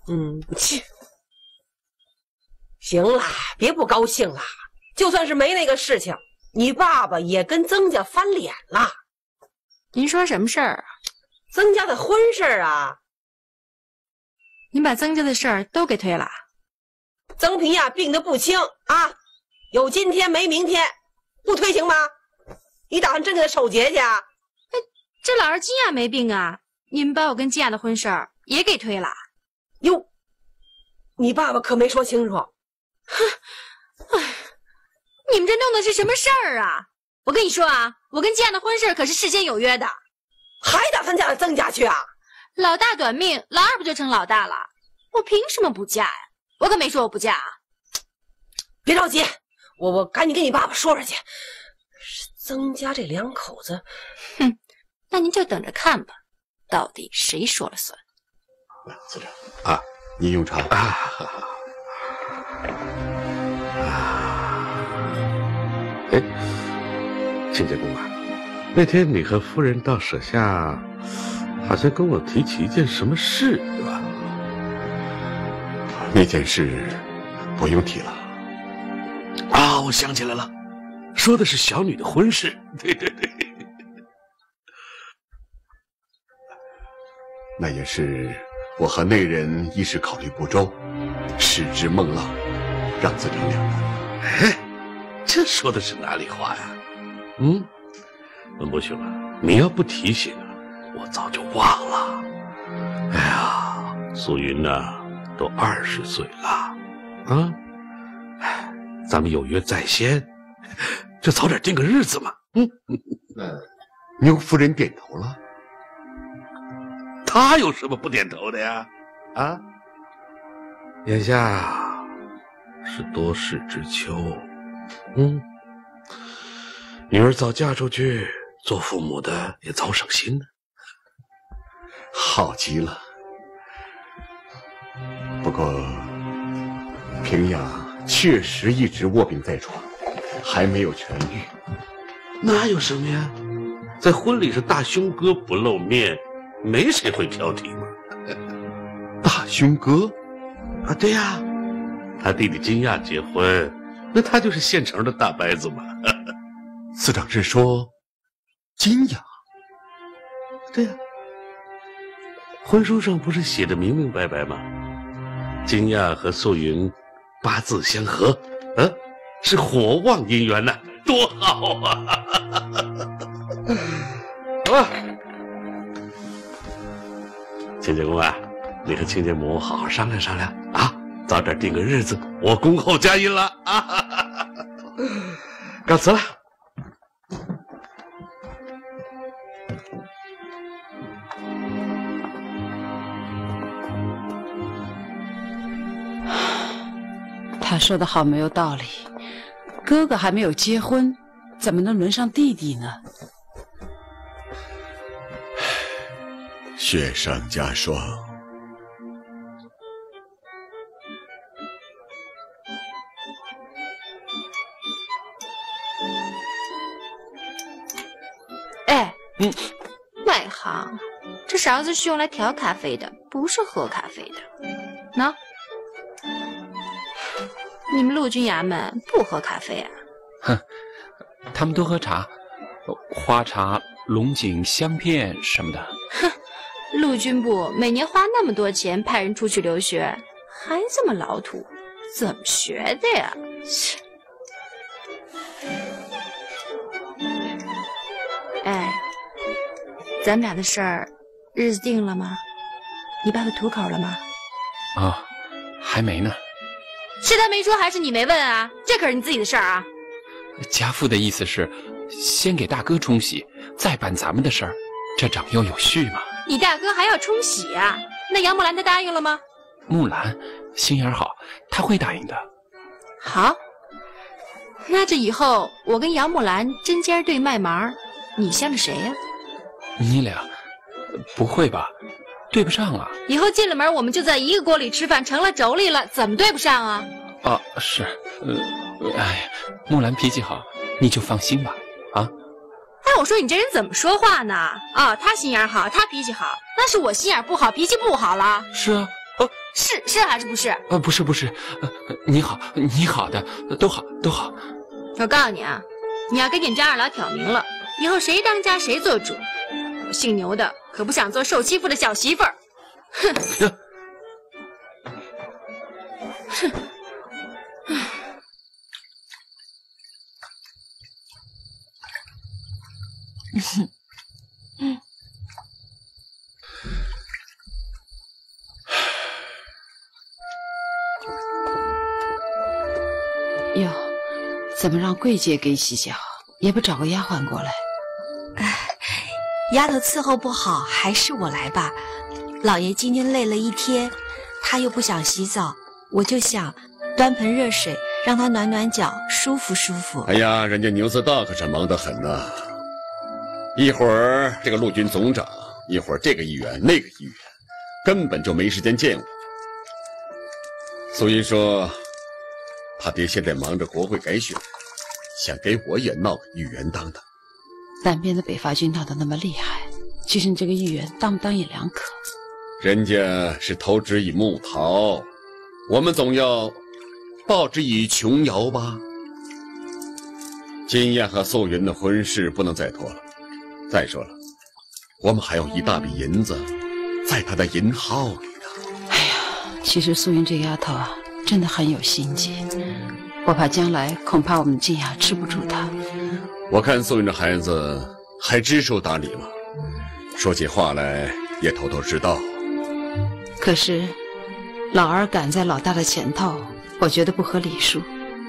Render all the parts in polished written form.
切，行了，别不高兴了。就算是没那个事情，你爸爸也跟曾家翻脸了。 您说什么事儿啊？ 曾家的婚事啊。 您把曾家的事儿都给推了。 曾皮呀，病得不轻啊，有今天没明天，不推行吗？你打算真给他守节去啊？ 这老儿金亚没病啊，你们把我跟金亚的婚事儿也给推了。 哟，你爸爸可没说清楚。 哼，哎，你们这弄的是什么事儿啊？我跟你说啊，我跟金亚的婚事可是事先有约的。 还打算嫁到曾家去啊？ 老大短命，老二不就成老大了？我凭什么不嫁呀？我可没说我不嫁啊。 别着急，我赶紧跟你爸爸说说去。曾家这两口子， 哼，那您就等着看吧，到底谁说了算？ 司长啊，您用茶哎，亲家公啊，那天你和夫人到舍下，好像跟我提起一件什么事，对吧？ 那件事不用提了。 啊，我想起来了，说的是小女的婚事。对对对， 那也是我和那人一时考虑不周，使之孟浪，让自成两难。 哎，这说的是哪里话呀？文伯兄啊，你要不提醒啊，我早就忘了。哎呀，素云呐，都20岁了，啊，哎，咱们有约在先，就早点定个日子嘛。 牛夫人点头了。 他有什么不点头的呀？啊，眼下是多事之秋，女儿早嫁出去，做父母的也早省心呢。 好极了。不过平雅确实一直卧病在床，还没有痊愈。 哪有什么呀？在婚礼上，大兄哥不露面，没谁会挑剔嘛。 大兄哥啊，对呀，他弟弟金亚结婚，那他就是现成的大伯子嘛。 司长是说金雅？ 对呀，婚书上不是写的明明白白吗？金亚和素云八字相合，是火旺姻缘呐，多好啊！好吧，亲家公啊，你和亲家母好好商量商量啊，早点定个日子，我恭候佳音了啊！告辞了。 他说的好没有道理，哥哥还没有结婚，怎么能轮上弟弟呢？ 雪上加霜。 哎，外行，这勺子是用来调咖啡的，不是喝咖啡的。喏。你们陆军衙门不喝咖啡啊？ 哼，他们都喝茶，花茶、龙井、香片什么的。 哼，陆军部每年花那么多钱派人出去留学，还这么老土，怎么学的呀？切！哎，咱们俩的事儿，日子定了吗？你爸爸吐口了吗？ 啊，还没呢。 是他没说还是你没问啊？这可是你自己的事儿啊！ 家父的意思是，先给大哥冲喜，再办咱们的事儿，这长幼有序嘛。 你大哥还要冲喜啊？那杨木兰他答应了吗？ 木兰心眼好，他会答应的。 好，那这以后我跟杨木兰针尖对麦芒，你向着谁呀？ 你俩不会吧？对不上啊！ 以后进了门我们就在一个锅里吃饭，成了妯娌了，怎么对不上啊？ 啊，是，哎，木兰脾气好，你就放心吧，啊。 哎，我说你这人怎么说话呢？啊，他心眼好，他脾气好，那是我心眼不好，脾气不好了。 是啊， 是还是不是？ 不是，你好的，都好。 我告诉你啊，你要跟你张二老挑明了，以后谁当家谁做主。我姓牛的可不想做受欺负的小媳妇儿。哼！哼！ 哟，怎么让桂姐给洗脚，也不找个丫鬟过来？ 丫头伺候不好，还是我来吧。老爷今天累了一天，他又不想洗澡，我就想端盆热水让他暖暖脚，舒服舒服。 哎呀，人家牛子大可是忙得很呐，一会儿这个陆军总长，一会儿这个议员那个议员，根本就没时间见我。苏云说，他爹现在忙着国会改选，想给我也闹个议员当当。 南边的北伐军闹得那么厉害，其实你这个议员当不当也两可。 人家是投之以木桃，我们总要报之以琼瑶吧。金燕和素云的婚事不能再拖了。再说了，我们还有一大笔银子在他的银号里呢。 哎呀，其实素云这丫头啊，真的很有心计，我怕将来恐怕我们金雅吃不住她。 我看素云这孩子还知书达理吗？说起话来也头头是道。 可是老二赶在老大的前头，我觉得不合理数。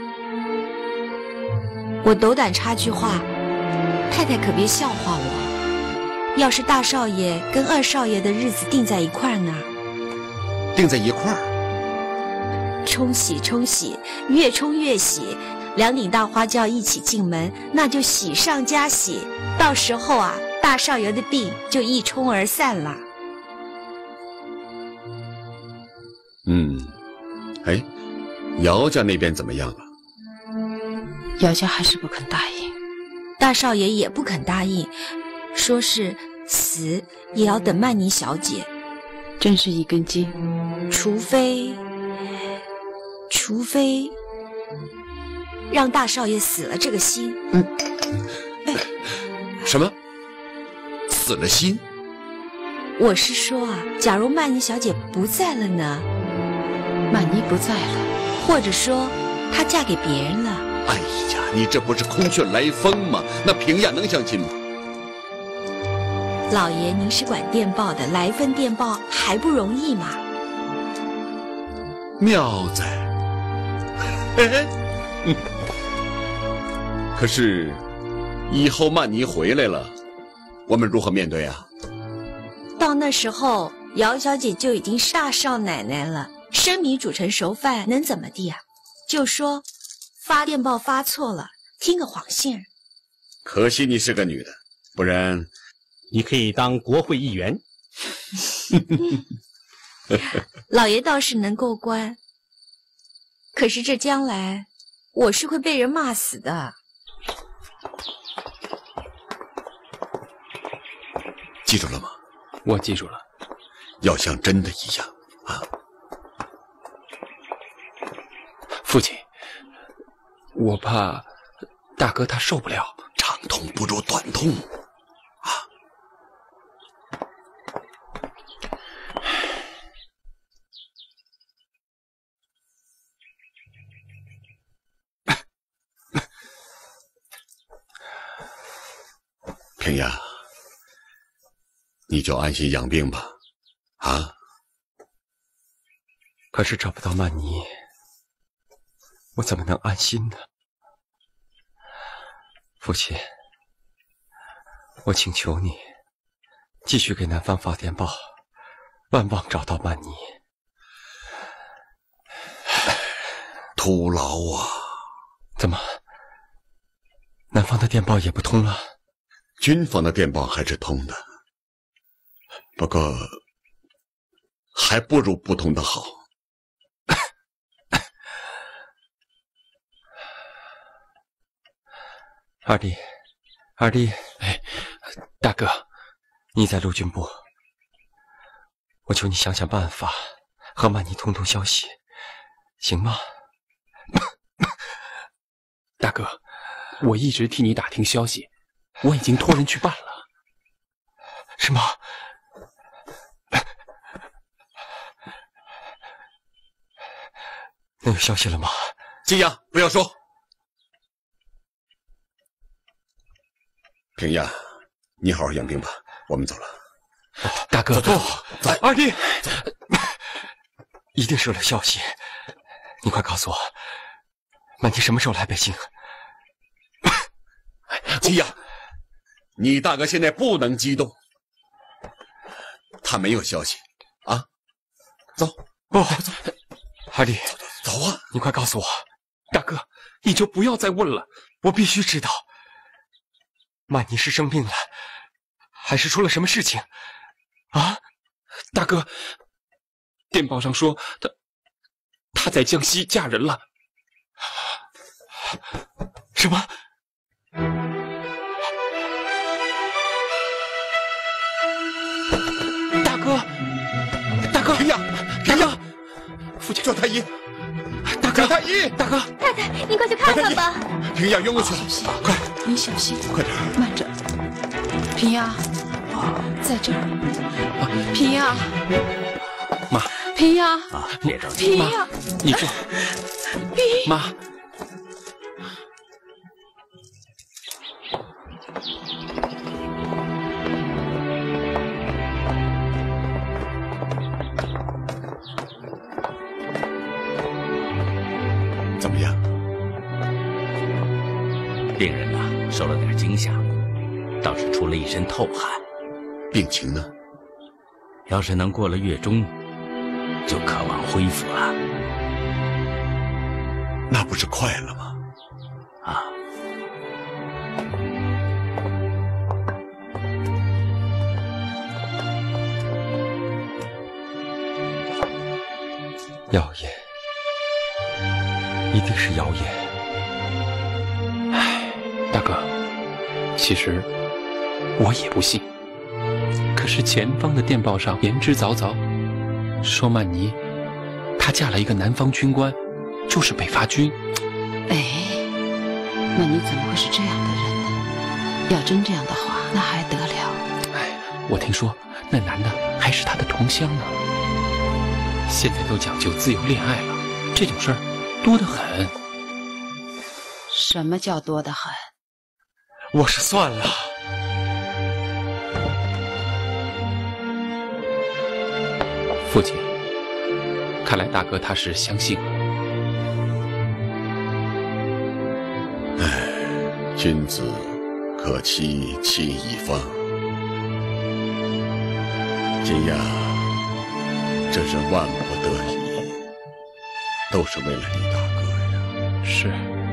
我斗胆插句话，太太可别笑话我。要是大少爷跟二少爷的日子定在一块儿呢？ 定在一块儿？ 冲喜冲喜，越冲越喜，两顶大花轿一起进门，那就喜上加喜。到时候啊，大少爷的病就一冲而散了。 哎，姚家那边怎么样了？ 姚家还是不肯答应， 大少爷也不肯答应，说是死也要等曼妮小姐。 真是一根筋。 除非让大少爷死了这个心。 什么？死了心？ 我是说啊，假如曼妮小姐不在了呢？ 曼妮不在了， 或者说她嫁给别人了？ 哎呀，你这不是空穴来风吗？那平亚能相信吗？ 老爷，您是管电报的，来份电报还不容易吗？ 妙哉！可是以后曼妮回来了，我们如何面对啊？ 到那时候，姚小姐就已经是大少奶奶了，生米煮成熟饭，能怎么地啊？就说发电报发错了，听个谎信儿。 可惜你是个女的，不然你可以当国会议员。 老爷倒是能过关，可是这将来我是会被人骂死的。 记住了吗？ 我记住了， 要像真的一样啊！ 父亲，我怕大哥他受不了。 长痛不如短痛啊！平亚，你就安心养病吧，啊！ 可是找不到曼妮，我怎么能安心呢？父亲，我请求你继续给南方发电报，万望找到曼妮。 徒劳啊！ 怎么，南方的电报也不通了？ 军方的电报还是通的，不过还不如不通的好。 二弟，哎，大哥，你在陆军部，我求你想想办法， 和曼妮通通消息，行吗？ 大哥，我一直替你打听消息，我已经托人去办了。 什么？那有消息了吗？ 金阳，不要说。平亚，你好好养病吧，我们走了。 大哥， 走， 二弟，一定是有了消息，你快告诉我，曼妮什么时候来北京？ 金阳，你大哥现在不能激动，他没有消息啊。走， 不，二弟， 走啊！ 你快告诉我， 大哥，你就不要再问了， 我必须知道，曼妮是生病了，还是出了什么事情？啊， 大哥，电报上说她在江西嫁人了。 什么？ 大哥， 平亚， 父亲， 叫太医， 大哥， 太医， 大哥， 太太，你快去看看吧。 平亚晕过去了，快， 你小心， 快点， 慢着。平亚，在这儿。平亚， 妈， 平亚， 别着急， 平亚， 你坐。妈。 怎么样？ 病人呐，受了点惊吓，倒是出了一身透汗。 病情呢？ 要是能过了月中，就渴望恢复了。 那不是快了吗？ 啊！ 谣言，一定是谣言。 唉，大哥，其实我也不信。可是前方的电报上言之凿凿，说曼妮她嫁了一个南方军官，就是北伐军。 哎，曼妮怎么会是这样的人呢？要真这样的话，那还得了？ 哎，我听说那男的还是她的同乡呢。现在都讲究自由恋爱了，这种事儿多得很。 什么叫多得很？ 我是算了。 父亲，看来大哥他是相信了。 唉，君子可妻妻已芳。金亚，这是万不得已，都是为了你大哥呀。 是。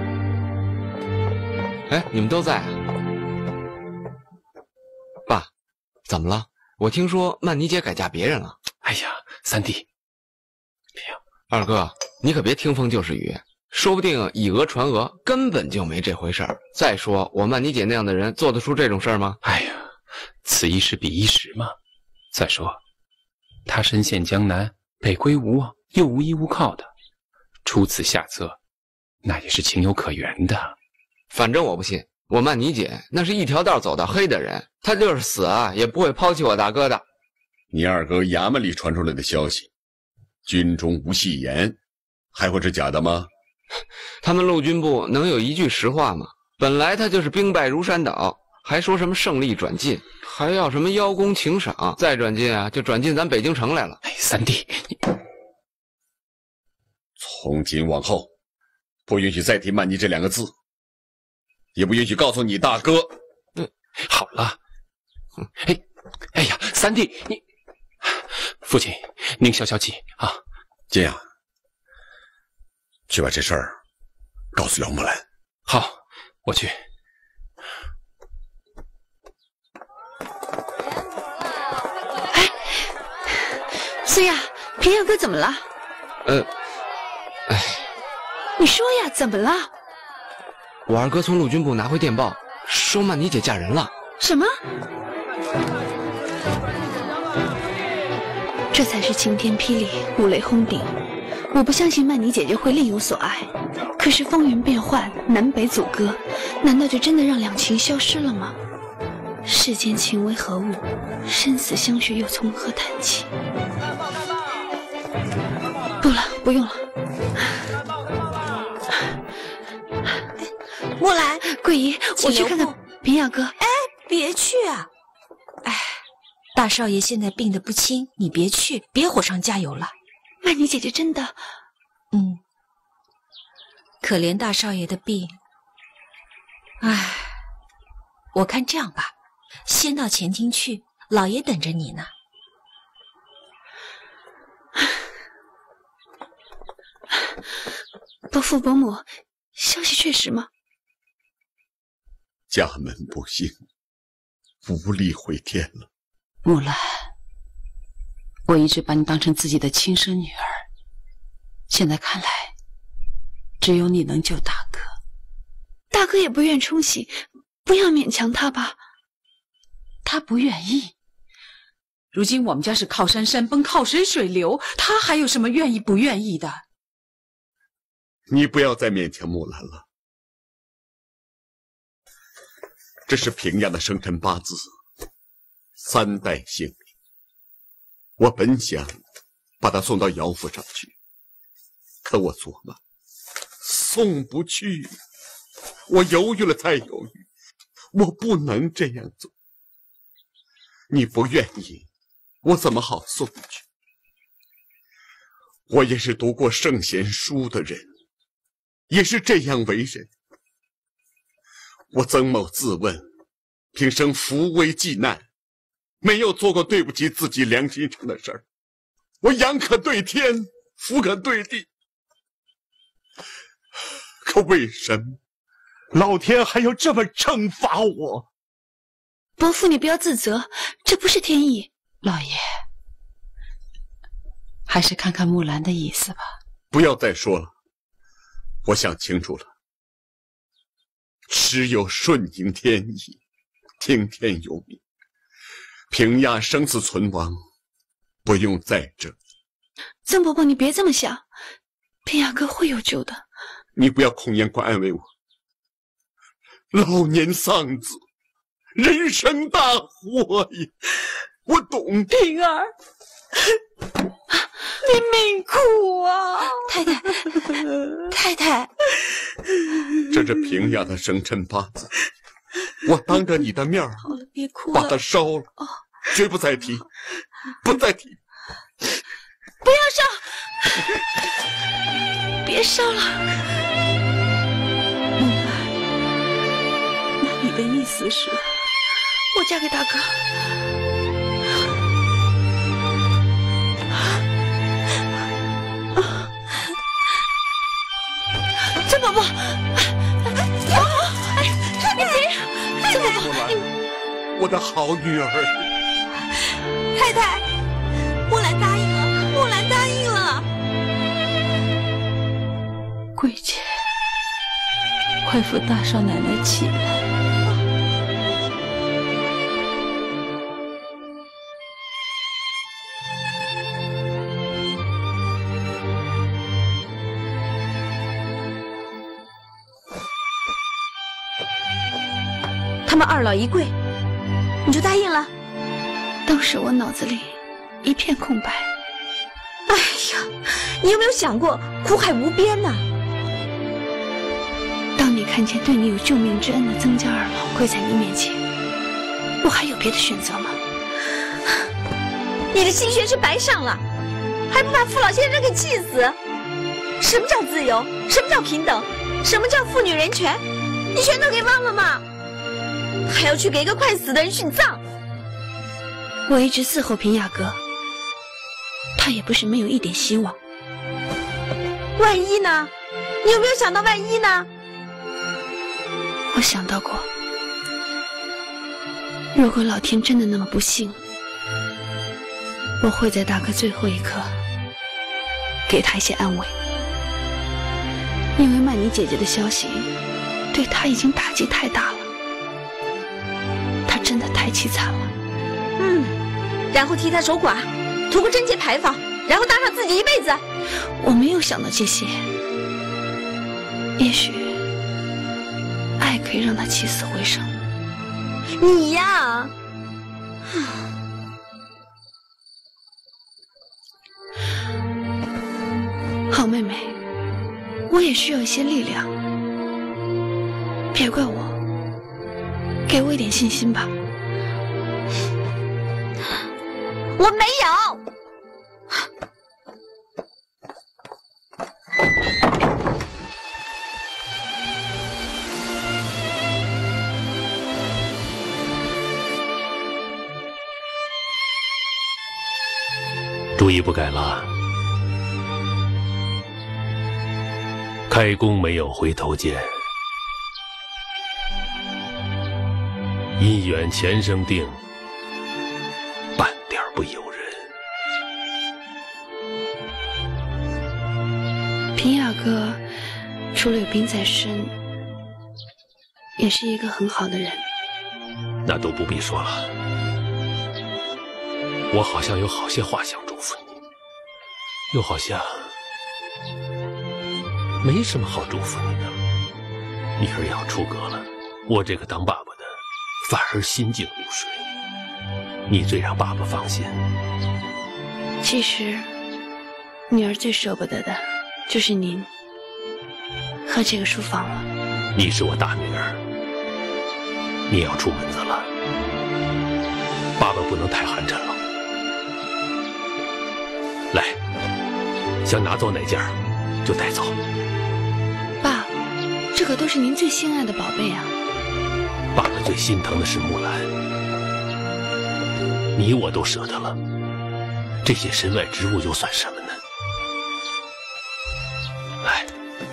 哎，你们都在啊？爸，怎么了？我听说曼妮姐改嫁别人了。 哎呀，三弟， 二哥，你可别听风就是雨，说不定以讹传讹，根本就没这回事儿。再说，我曼妮姐那样的人做得出这种事儿吗？ 哎呀，此一时彼一时嘛。再说，他身陷江南，北归无望，又无依无靠的，出此下策，那也是情有可原的。 反正我不信，我曼妮姐那是一条道走到黑的人，她就是死啊，也不会抛弃我大哥的。 你二哥衙门里传出来的消息，军中无戏言，还会是假的吗？ 他们陆军部能有一句实话吗？本来他就是兵败如山倒，还说什么胜利转进，还要什么邀功请赏，再转进啊，就转进咱北京城来了。 哎，三弟，你从今往后，不允许再提曼妮这两个字，也不允许告诉你大哥。 好了。哎呀，三弟，你父亲，您消消气啊。 金阳，去把这事儿告诉姚木兰。 好，我去。 哎，孙亚，平阳哥怎么了？你说呀，怎么了？ 我二哥从陆军部拿回电报，说曼妮姐嫁人了。 什么？ 这才是晴天霹雳，五雷轰顶。我不相信曼妮姐姐会另有所爱，可是风云变幻，南北阻隔，难道就真的让两情消失了吗？世间情为何物？生死相许又从何谈起？不了，不用了。 木兰， 桂姨，我去看看平雅哥。 哎，别去啊！哎，大少爷现在病得不轻，你别去，别火上加油了。 曼妮姐姐真的…… 可怜大少爷的病。哎，我看这样吧，先到前厅去，老爷等着你呢。 伯父伯母，消息确实吗？ 家门不幸，无力回天了。 木兰，我一直把你当成自己的亲生女儿，现在看来，只有你能救大哥。 大哥也不愿冲喜，不要勉强他吧。 他不愿意。如今我们家是靠山山崩，靠水水流，他还有什么愿意不愿意的？ 你不要再勉强木兰了。这是平阳的生辰八字，3代姓名。我本想把他送到姚府上去，可我琢磨送不去，我犹豫了再犹豫，我不能这样做。你不愿意，我怎么好送去？我也是读过圣贤书的人，也是这样为人。我曾某自问，平生扶危济难，没有做过对不起自己良心上的事儿。我仰可对天，俯可对地，可为什么老天还要这么惩罚我？ 伯父，你不要自责，这不是天意。 老爷，还是看看木兰的意思吧。 不要再说了，我想清楚了。只有顺应天意，听天由命。平亚生死存亡，不用再争。 曾伯伯，你别这么想，平雅哥会有救的。 你不要空言怪安慰我。老年丧子，人生大祸呀！我懂。 平儿，你命苦啊！ 太太， 这是平亚的生辰八字，我当着你的面好了，别哭了， 把它烧了，绝不再提，不再提。 不要烧，别烧了。梦兰，那你的意思是，我嫁给大哥？曾伯伯，你别，曾伯伯， 我的好女儿， 太太，木兰答应了，木兰答应了。 桂姐，快扶大少奶奶起来。 他们二老一跪，你就答应了？ 当时我脑子里一片空白。 哎呀，你有没有想过苦海无边呢？ 当你看见对你有救命之恩的曾家二老跪在你面前，我还有别的选择吗？ 你的心血是白上了，还不把父老先生给气死？什么叫自由？什么叫平等？什么叫妇女人权？你全都给忘了吗？还要去给一个快死的人殉葬？ 我一直伺候平雅哥，他也不是没有一点希望。 万一呢？你有没有想到万一呢？ 我想到过，如果老天真的那么不幸，我会在大哥最后一刻给他一些安慰，因为曼妮姐姐的消息对他已经打击太大了，他真的太凄惨了。 然后替他守寡， 图个贞洁牌坊，然后搭上自己一辈子。 我没有想到这些，也许爱可以让他起死回生。 你呀， 好妹妹，我也需要一些力量，别怪我，给我一点信心吧。 我没有。 主意不改了，开弓没有回头箭，姻缘前生定，半点不由人。 平雅哥除了有兵在身，也是一个很好的人。 那都不必说了，我好像有好些话想祝福你，又好像没什么好祝福你的。女儿要出阁了，我这个当爸爸的反而心静如水，你最让爸爸放心。 其实女儿最舍不得的就是您和这个书房了。 你是我大女儿，你要出门子了，爸爸不能太寒碜了。来，想拿走哪件就带走。 爸，这可都是您最心爱的宝贝啊！ 爸爸最心疼的是木兰，你我都舍得了，这些身外之物又算什么呢？来，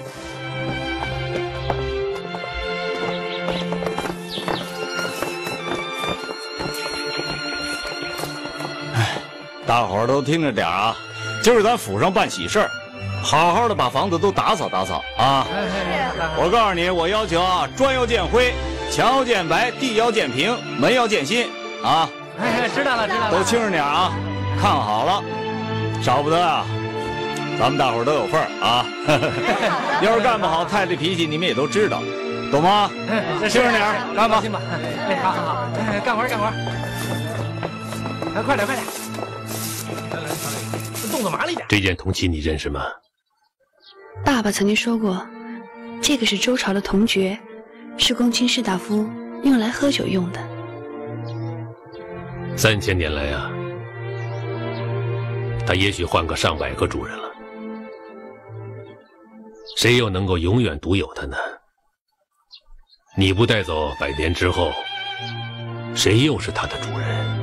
大伙儿都听着点啊！今儿咱府上办喜事儿，好好的把房子都打扫打扫啊！我告诉你，我要求啊，砖要见灰，墙要见白，地要见平，门要见新啊！ 知道了，知道了， 都轻着点啊！看好了，少不得啊！咱们大伙儿都有份儿啊！要是干不好，太太脾气你们也都知道，懂吗？轻着点，干吧！ 放心吧，好好好，干活干活，快点快点！动作麻利点。 这件铜器你认识吗？ 爸爸曾经说过，这个是周朝的铜爵，是供卿士大夫用来喝酒用的。 3000年来啊，他也许换个上百个主人了，谁又能够永远独有它呢？你不带走，100年之后，谁又是他的主人？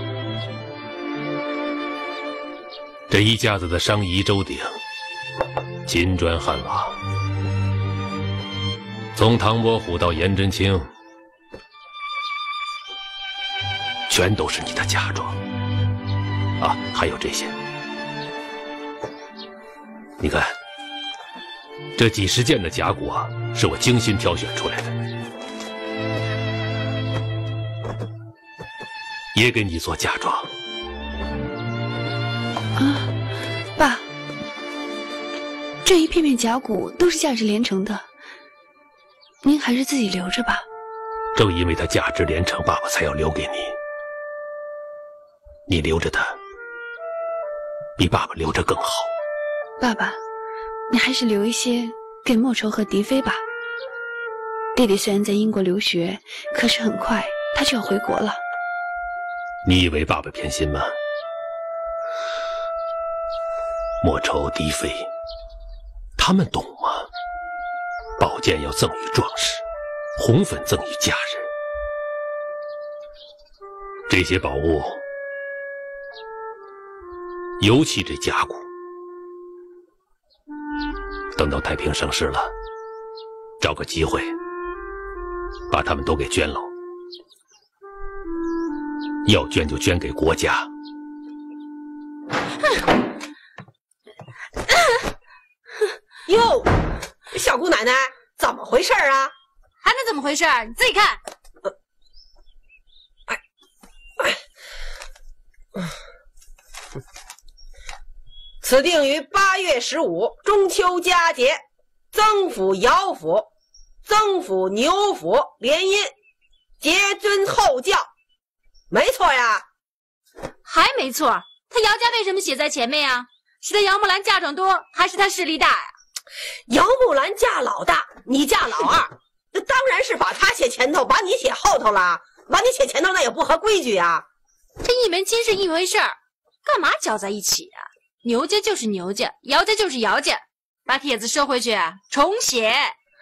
这一家子的商夷周鼎，金砖汉瓦，从唐伯虎到颜真卿，全都是你的嫁妆啊！还有这些，你看，这几十件的甲骨啊，是我精心挑选出来的，也给你做嫁妆。 啊，爸，这一片片甲骨都是价值连城的，您还是自己留着吧。 正因为它价值连城，爸爸才要留给你。你留着它，比爸爸留着更好。 爸爸，你还是留一些给莫愁和狄飞吧。弟弟虽然在英国留学，可是很快他就要回国了。 你以为爸爸偏心吗？莫愁、狄飞，他们懂吗？宝剑要赠予壮士，红粉赠予佳人。这些宝物，尤其这甲骨，等到太平盛世了，找个机会把他们都给捐了，要捐就捐给国家。 哟，小姑奶奶，怎么回事啊？ 还能怎么回事？你自己看。 此定于8月15中秋佳节，曾府、姚府、曾府、牛府联姻，节尊后教，没错呀？ 还没错。他姚家为什么写在前面呀？是他姚木兰嫁妆多，还是他势力大呀？ 姚木兰嫁老大，你嫁老二，那当然是把他写前头，把你写后头了。把你写前头那也不合规矩呀。 这一门亲是一回事儿，干嘛搅在一起呀？牛家就是牛家，姚家就是姚家，把帖子收回去，重写。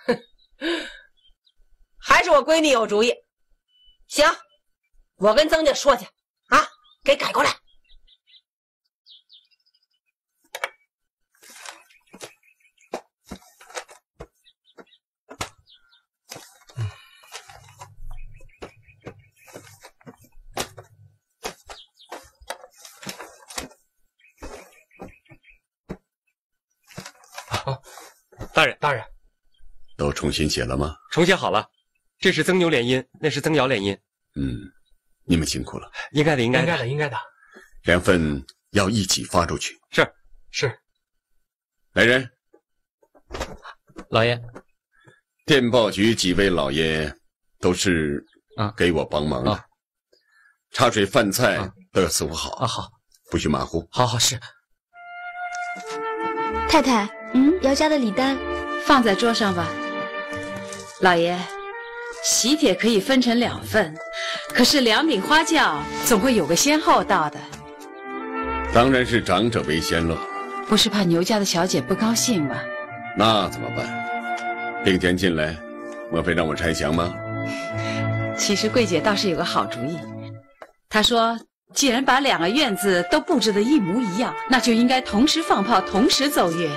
还是我闺女有主意。行，我跟曾家说去啊，给改过来。 大人， 都重新写了吗？ 重写好了，这是曾牛联姻，那是曾姚联姻。 你们辛苦了。 应该的。 2份要一起发出去。 是。 来人， 老爷， 电报局几位老爷都是给我帮忙的，茶水饭菜都要伺候好。 好， 不许马虎。 好是。 太太，姚家的礼单放在桌上吧。老爷，喜帖可以分成2份，可是2顶花轿总会有个先后到的。 当然是长者为先喽。 不是怕牛家的小姐不高兴吗？ 那怎么办？并肩进来，莫非让我拆墙吗？ 其实桂姐倒是有个好主意。她说，既然把2个院子都布置得一模一样，那就应该同时放炮，同时奏乐。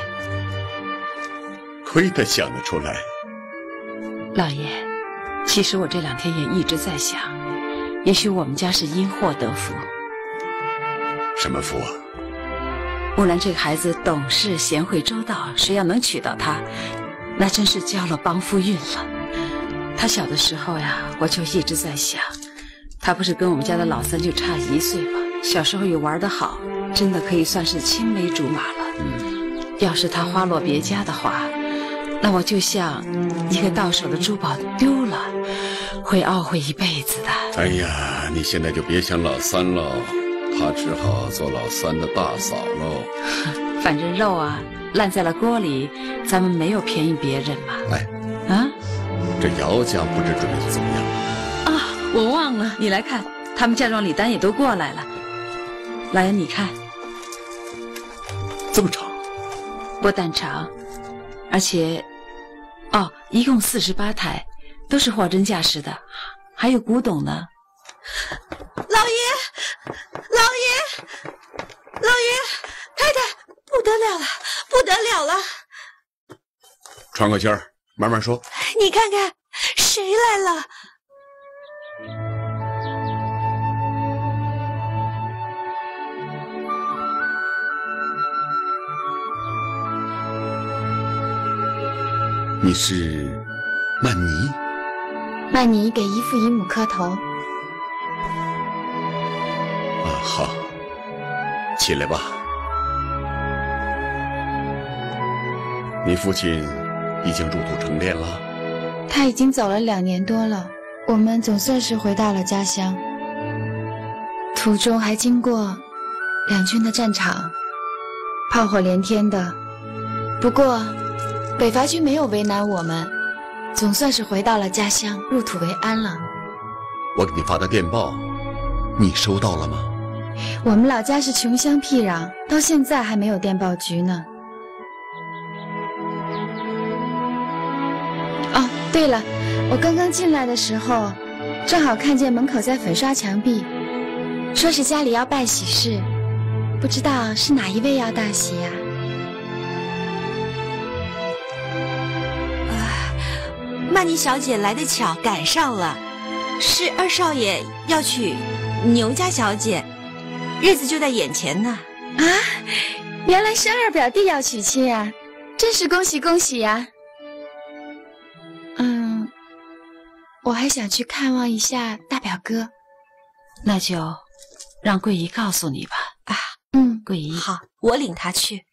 亏他想得出来。 老爷，其实我这2天也一直在想，也许我们家是因祸得福。 什么福啊？ 木兰这个孩子懂事贤惠周到，谁要能娶到她，那真是交了帮夫运了。她小的时候呀，我就一直在想，她不是跟我们家的老三就差1岁吗？小时候又玩得好，真的可以算是青梅竹马了。要是她花落别家的话，那我就像一个到手的珠宝丢了，会懊悔一辈子的。 哎呀，你现在就别想老三喽，他只好做老三的大嫂喽。 反正肉啊烂在了锅里，咱们没有便宜别人嘛。 这姚家不知准备的怎么样啊？我忘了，你来看，他们嫁妆礼单也都过来了。老爷，你看， 这么长？ 不但长，而且，一共48台，都是货真价实的，还有古董呢。 老爷，太太，不得了了，不得了了！ 喘口气儿，慢慢说。 你看看，谁来了？ 你是曼妮？ 曼妮给姨父姨母磕头。 好，起来吧。你父亲已经入土成殓了？ 他已经走了2年多了，我们总算是回到了家乡。途中还经过2军的战场，炮火连天的。不过北伐军没有为难我们，总算是回到了家乡，入土为安了。 我给你发的电报，你收到了吗？ 我们老家是穷乡僻壤，到现在还没有电报局呢。哦，对了，我刚刚进来的时候，正好看见门口在粉刷墙壁，说是家里要办喜事，不知道是哪一位要大喜呀？ 曼妮小姐来得巧，赶上了，是2少爷要娶牛家小姐，日子就在眼前呢。 啊，原来是2表弟要娶亲啊，真是恭喜恭喜呀！我还想去看望一下大表哥， 那就让桂姨告诉你吧。 桂姨好。 我领他去。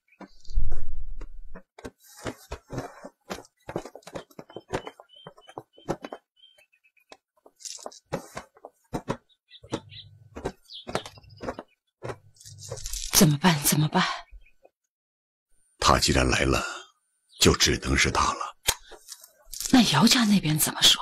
怎么办？怎么办？ 他既然来了，就只能是他了。 那姚家那边怎么说？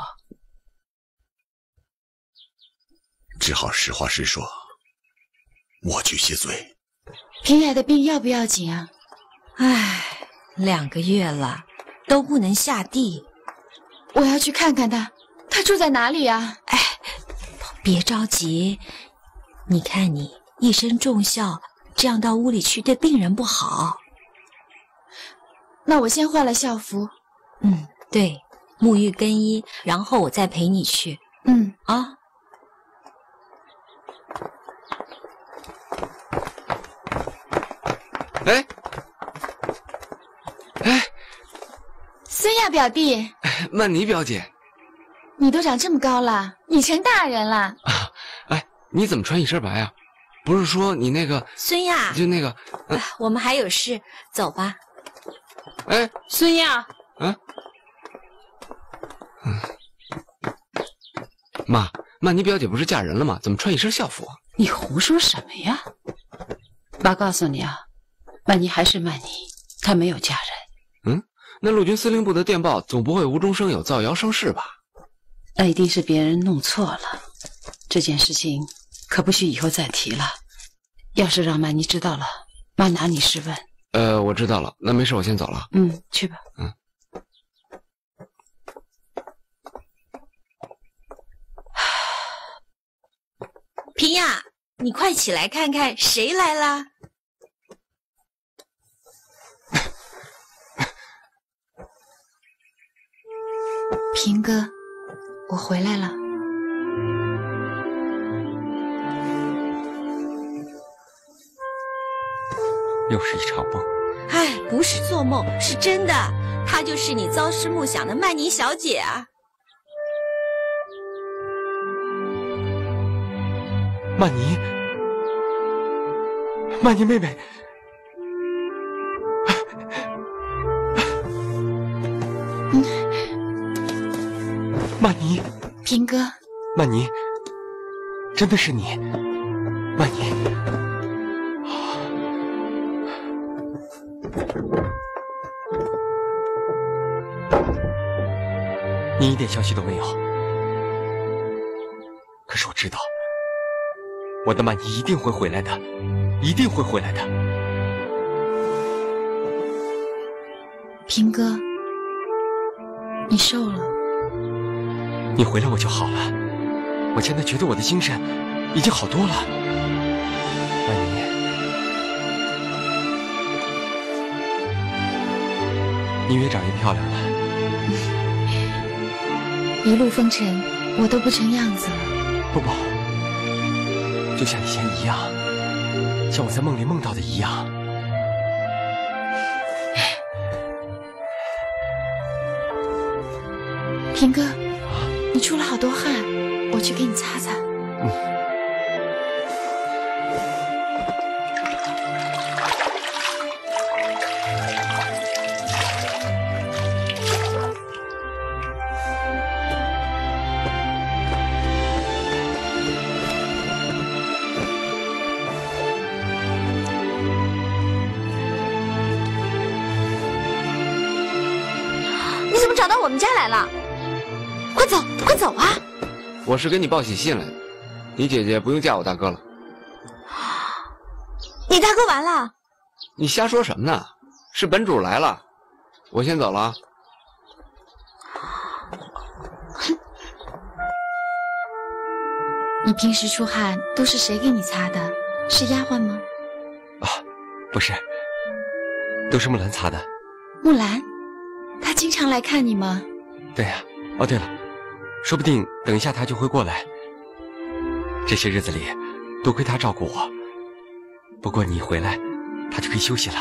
只好实话实说，我去谢罪。 平雅的病要不要紧啊？ 唉，2个月了，都不能下地。 我要去看看他，他住在哪里啊？ 哎，别着急，你看你一身重孝，这样到屋里去对病人不好。 那我先换了校服。 对，沐浴更衣，然后我再陪你去。啊。 孙亚表弟， 曼妮表姐， 你都长这么高了，你成大人了。 你怎么穿一身白啊？不是说你那个孙亚， 就那个， 我们还有事，走吧。 孙亚， 妈，曼妮表姐不是嫁人了吗？怎么穿一身校服啊？ 你胡说什么呀？爸告诉你啊，曼妮还是曼妮，她没有嫁人。 那陆军司令部的电报总不会无中生有造谣生事吧？ 那一定是别人弄错了，这件事情可不许以后再提了。要是让曼妮知道了，妈拿你试问。 我知道了，那没事，我先走了。 去吧。 平雅，你快起来看看谁来了。 平哥，我回来了。 又是一场梦。 哎，不是做梦，是真的。她就是你朝思暮想的曼妮小姐啊。 曼妮，曼妮妹妹，曼妮， 平哥， 曼妮，真的是你，曼妮。你一点消息都没有，可是我知道，我的曼妮一定会回来的，一定会回来的。 平哥，你瘦了。 你回来我就好了，我现在觉得我的精神已经好多了。曼妮，你越长越漂亮了。 一路风尘，我都不成样子了。 不，就像以前一样，像我在梦里梦到的一样。 平哥，你出了好多汗，我去给你擦擦。 你怎么找到我们家来了？快走，快走啊！ 我是给你报喜信来的，你姐姐不用嫁我大哥了。 你大哥完了？ 你瞎说什么呢？是本主来了，我先走了啊。 你平时出汗都是谁给你擦的？是丫鬟吗？ 不是，都是木兰擦的。 木兰，她经常来看你吗？ 对呀。哦，对了，说不定等一下她就会过来。这些日子里，多亏她照顾我。不过你回来，她就可以休息了。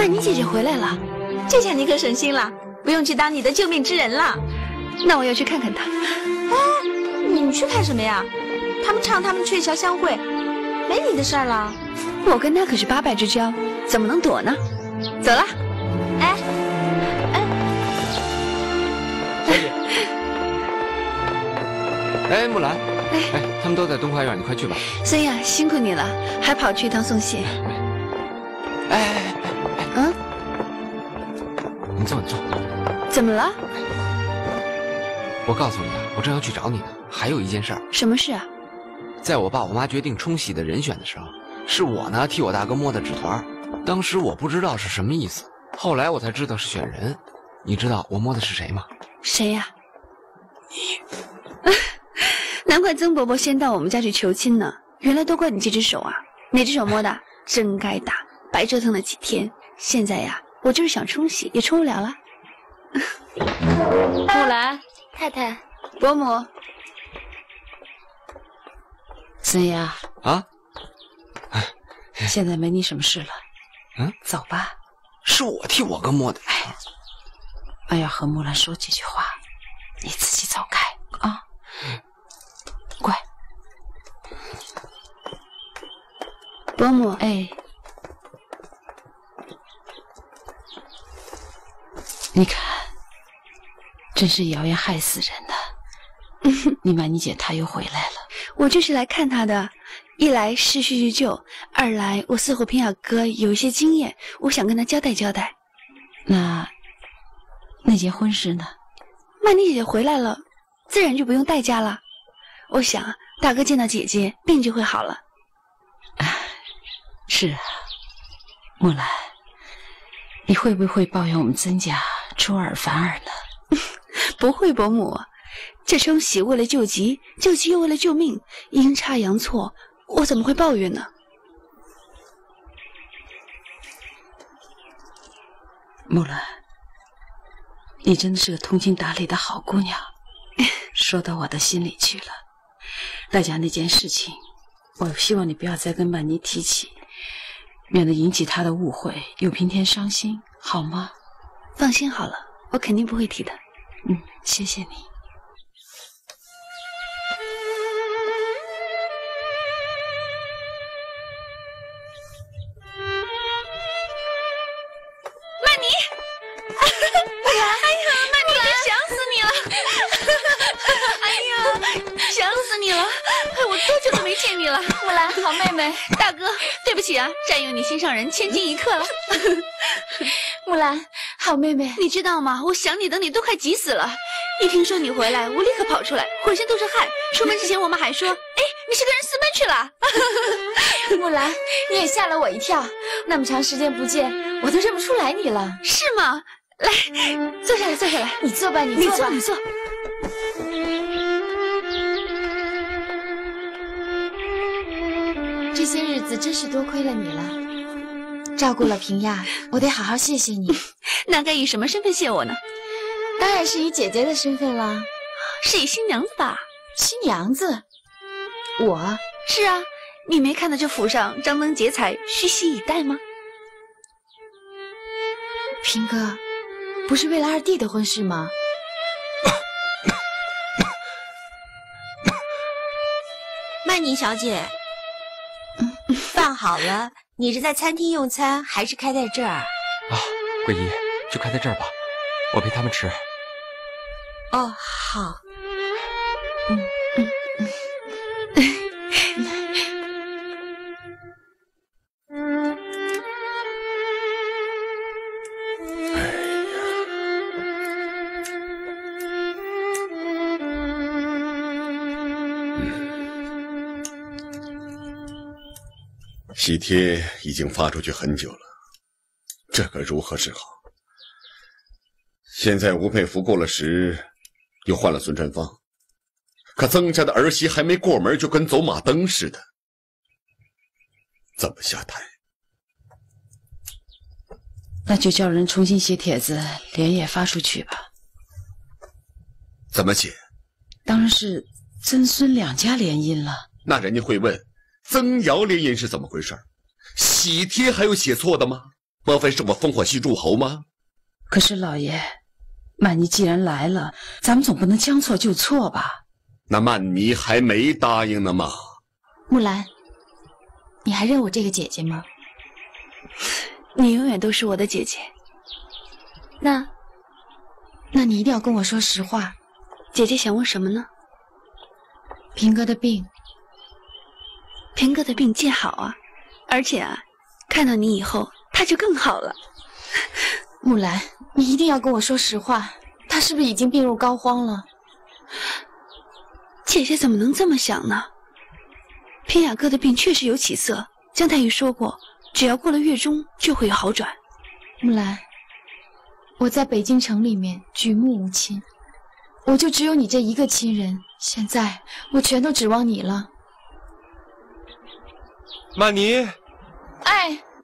曼妮姐姐回来了， 这下你可省心了，不用去当你的救命之人了。 那我要去看看她。 哎，你去看什么呀？他们唱他们鹊桥相会，没你的事儿了。 我跟她可是八拜之交，怎么能躲呢？走了。 哎， 小姐。哎，木兰。哎，他们都在东花院，你快去吧。 孙亚，辛苦你了，还跑去一趟送信。 嗯，你坐，你坐。 怎么了？ 我告诉你啊，我正要去找你呢。还有一件事儿。 什么事啊？ 在我爸我妈决定冲喜的人选的时候，是我呢替我大哥摸的纸团。当时我不知道是什么意思，后来我才知道是选人。你知道我摸的是谁吗？ 谁呀？你。难怪曾伯伯先到我们家去求亲呢，原来都怪你这只手啊！哪只手摸的？真该打，白折腾了几天。现在呀，我就是想冲洗也冲不了了。 木兰太太，伯母， 孙亚啊， 现在没你什么事了。 嗯， 走吧。 是我替我哥摸的。 俺要和木兰说几句话，你自己走开啊。乖， 伯母， 哎，你看，真是谣言害死人的。你曼妮姐她又回来了， 我就是来看她的。一来是叙叙旧，二来我似乎平雅哥有一些经验，我想跟他交代交代。 那件婚事呢？ 曼妮姐姐回来了，自然就不用代价了。我想大哥见到姐姐，病就会好了。 是啊，木兰，你会不会抱怨我们曾家出尔反尔呢？ 不会，伯母，这冲喜为了救急，救急又为了救命，阴差阳错，我怎么会抱怨呢？ 木兰，你真的是个通情达理的好姑娘，说到我的心里去了。大家那件事情，我希望你不要再跟曼妮提起，免得引起她的误会，又平添伤心，好吗？ 放心好了，我肯定不会提的。 谢谢你。 曼妮，哎呀，曼妮，想死你了！哎呀，想死你了！我多久都没见你了，木兰，好妹妹。大哥，对不起啊，占用你心上人千金一刻了。木兰，好妹妹，你知道吗？我想你等你都快急死了。一听说你回来，我立刻跑出来，浑身都是汗。出门之前我们还说，哎，你是跟人私奔去了。 木兰，你也吓了我一跳。那么长时间不见，我都认不出来你了。 是吗？来，坐下来，坐下来。 你坐吧，你坐吧， 你坐。 这些日子真是多亏了你了，照顾了平亚，我得好好谢谢你。 那该以什么身份谢我呢？ 当然是以姐姐的身份了。 是以新娘子吧？ 新娘子？我？ 是啊，你没看到这府上张灯结彩，虚席以待吗？ 平哥，不是为了二弟的婚事吗？ 曼妮小姐，饭好了，你是在餐厅用餐，还是开在这儿？ 啊，桂姨，就开在这儿吧，我陪他们吃。 哦，好。 喜帖已经发出去很久了，这可如何是好？现在吴佩孚过了时，又换了孙传芳，可曾家的儿媳还没过门，就跟走马灯似的，怎么下台？ 那就叫人重新写帖子，连夜发出去吧。 怎么写？ 当然是曾孙两家联姻了。 那人家会问，曾瑶联姻是怎么回事？喜帖还有写错的吗？ 莫非是我烽火戏诸侯吗？ 可是老爷，曼妮既然来了，咱们总不能将错就错吧？ 那曼妮还没答应呢吗？ 木兰，你还认我这个姐姐吗？ 你永远都是我的姐姐。 那你一定要跟我说实话。 姐姐想问什么呢？ 平哥的病。 平哥的病见好啊，而且啊，看到你以后他就更好了。 木兰，你一定要跟我说实话，他是不是已经病入膏肓了？ 姐姐怎么能这么想呢？平雅哥的病确实有起色，姜太医说过，只要过了月中就会有好转。 木兰，我在北京城里面举目无亲，我就只有你这一个亲人，现在我全都指望你了。 曼妮， 哎。